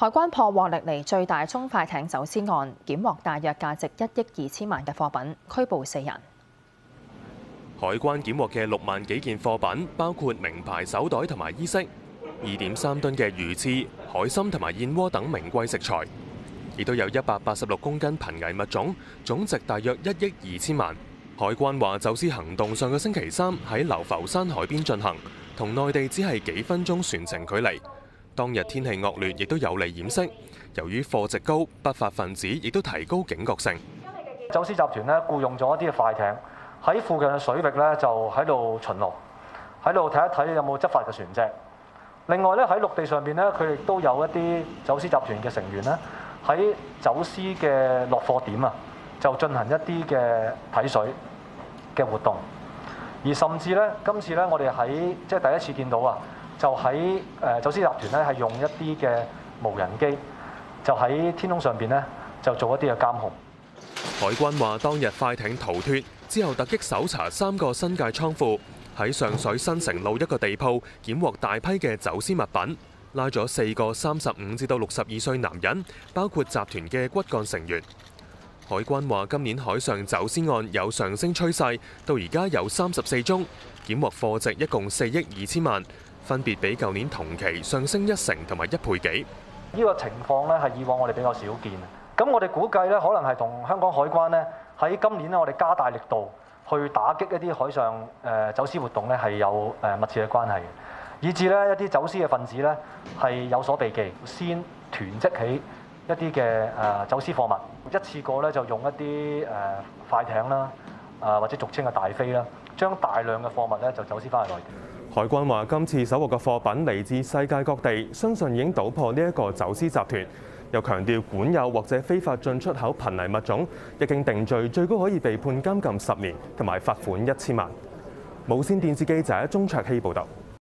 海關破獲歷嚟最大中快艇走私案，檢獲大約價值1億2千萬嘅貨品，拘捕4人。 海關檢獲嘅6萬幾件貨品，包括名牌手袋同埋衣飾，2.3噸嘅魚翅、海參同埋燕窩等名貴食材，亦都有186公斤瀕危物種，總值大約1億2千萬。海關話，走私行動上個星期三喺流浮山海邊進行，同內地只係幾分鐘船程距離。當日天氣惡劣，亦都有利掩飾。由於貨值高，不法分子亦都提高警覺性。 走私集團咧僱用咗一啲嘅快艇喺附近嘅水域咧，就喺度巡邏，喺度睇一睇有冇執法嘅船隻。另外咧喺陸地上邊咧，佢亦都有一啲走私集團嘅成員咧喺走私嘅落貨點啊，就進行一啲嘅睇水嘅活動。而甚至咧，今次咧我哋喺即係第一次見到啊，就喺走私集團咧係用一啲嘅無人機，就喺天空上邊咧就做一啲嘅監控。 海關話，當日快艇逃脫之後，突擊搜查3個新界倉庫，喺上水新城路一個地鋪檢獲大批嘅走私物品，拉咗4個35至到62歲男人，包括集團嘅骨幹成員。海關話，今年海上走私案有上升趨勢，到而家有34宗，檢獲貨值一共4億2千萬，分別比舊年同期上升1成同埋1倍幾。 呢個情況咧係以往我哋比較少見。咁我哋估計咧，可能係同香港海關咧喺今年咧，我哋加大力度去打擊一啲海上走私活動咧，係有密切嘅關係嘅，以至咧一啲走私嘅分子咧係有所避忌，先囤積起一啲嘅走私貨物，一次過咧就用一啲快艇啦，或者俗稱嘅大飛啦，將大量嘅貨物咧就走私翻去內地。 海關話，今次搜獲嘅貨品嚟自世界各地，相信已經搗破呢一個走私集團。又強調管有或者非法進出口瀕危物種，一經定罪，最高可以被判監禁10年，同埋罰款1000萬。無線電視記者鐘卓希報導。